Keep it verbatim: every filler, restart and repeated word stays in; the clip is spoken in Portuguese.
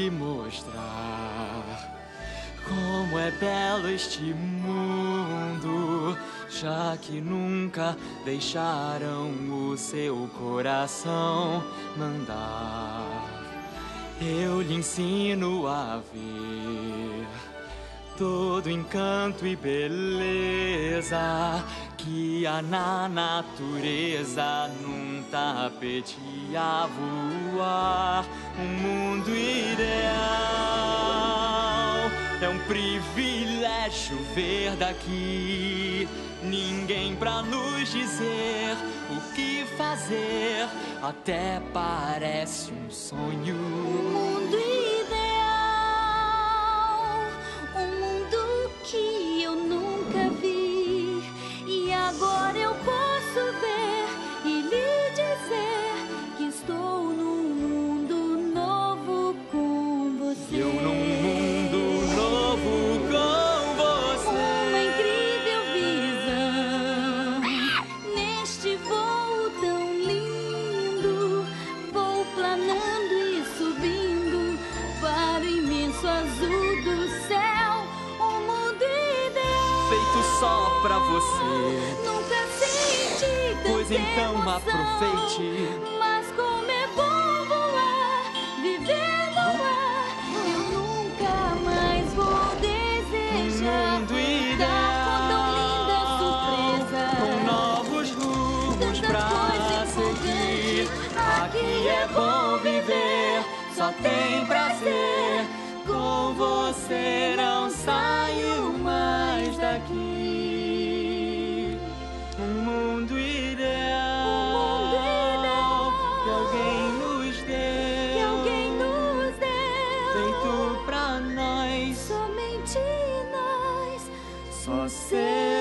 lhe mostrar como é belo este mundo, já que nunca deixaram o seu coração mandar. Eu lhe ensino a ver todo encanto e beleza que há na natureza, num tapete a voar. Um mundo ideal é um privilégio ver daqui. Ninguém pra nos dizer o que fazer, até parece um sonho. Um mundo ideal, um mundo que eu nunca vi, e agora eu posso ver e lhe dizer que estou num mundo novo com você. Eu num mundo novo com você. Uma incrível visão neste voo tão lindo. Vou planando e subindo para o imenso azul do céu. Um mundo ideal Feito só pra você. nunca senti tanta Pois então emoção. aproveite. Mas como é bom voar, viver no ar. Eu nunca mais vou desejar Um mundo dar com tão linda ideal, surpresa. com novos rumos Tantas pra coisas seguir. empolgantes. Aqui é bom viver, só tem prazer. Com você não saio mais daqui. Um mundo ideal, Um mundo ideal que alguém nos que deu, alguém nos deu. feito pra nós, Somente nós. só ser